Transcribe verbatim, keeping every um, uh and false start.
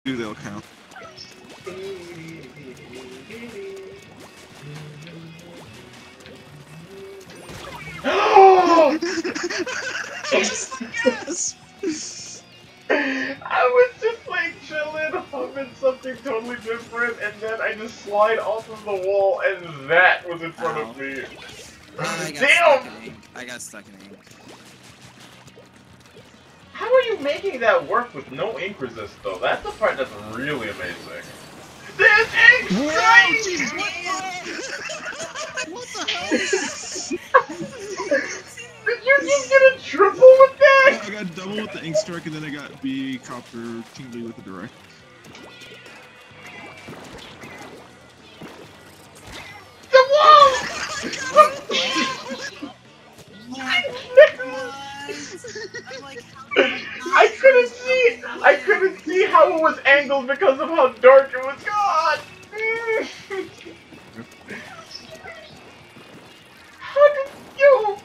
two, they'll count. Yes! I was just like chilling, humming something totally different, and then I just slide off of the wall, and that was in front Ow. of me. I got Damn! stuck in ink. I got stuck in ink. How are you making that work with no ink resist, though? That's the part that's really amazing. This ink strike! What the hell? Did you just get a triple with that? I got double with the ink strike, and then I got B copper tingly with the direct. The wall! I'm like, I couldn't see. I couldn't see how it was angled because of how dark